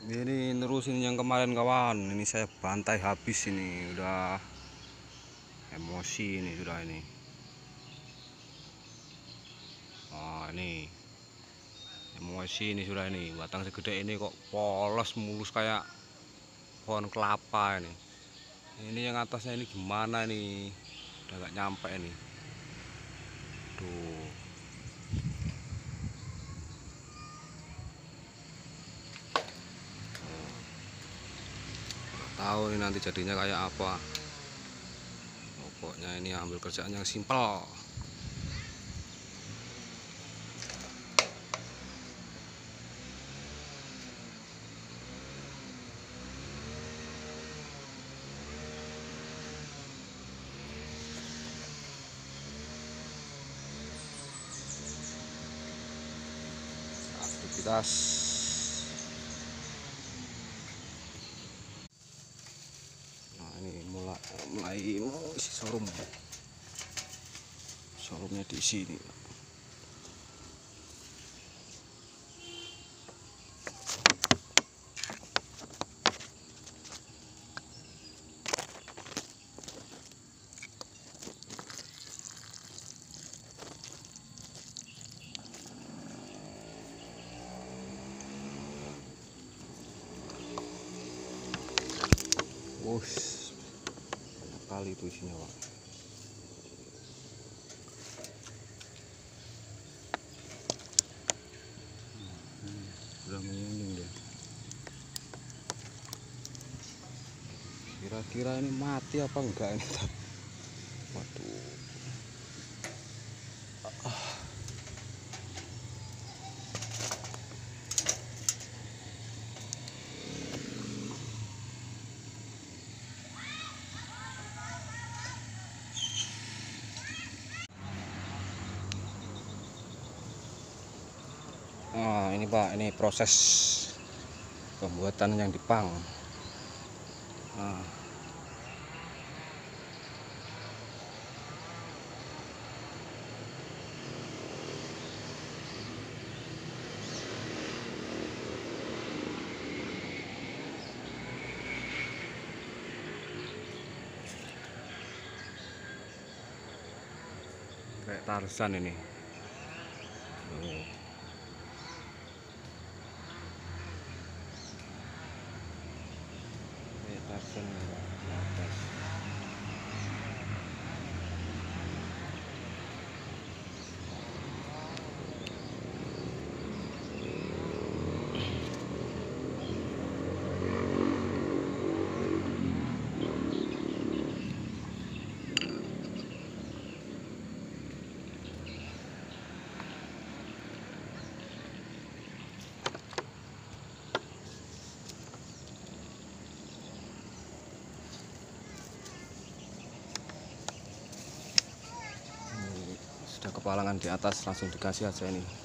Ini nerusin yang kemarin kawan. Ini saya bantai habis ini, udah emosi ini sudah ini. Oh, ini emosi ini sudah ini. Batang segede ini kok polos mulus kayak pohon kelapa ini. Ini yang atasnya ini gimana nih? Udah gak nyampe ini. Tuh. Tahu nih nanti jadinya kayak apa. Pokoknya ini ambil kerjaan yang simpel. Aktivitas mulai isi showroomnya di sini. Banyak kali itu isinya, Pak. Udah menyining deh. Kira-kira ini mati apa enggak ini? Waduh. Nah, ini Pak, ini proses pembuatan yang dipang. Nah, kayak Tarzan ini. Kayak Tarzan ini, Pak. Sudah kepalangan di atas, langsung dikasih aja ini.